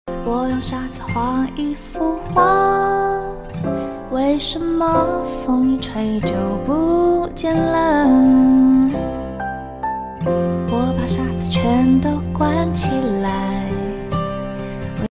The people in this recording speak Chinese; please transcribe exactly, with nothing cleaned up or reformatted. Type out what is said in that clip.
我用沙子画一幅画，为什么风一吹就不见了？我把沙子全都关起来。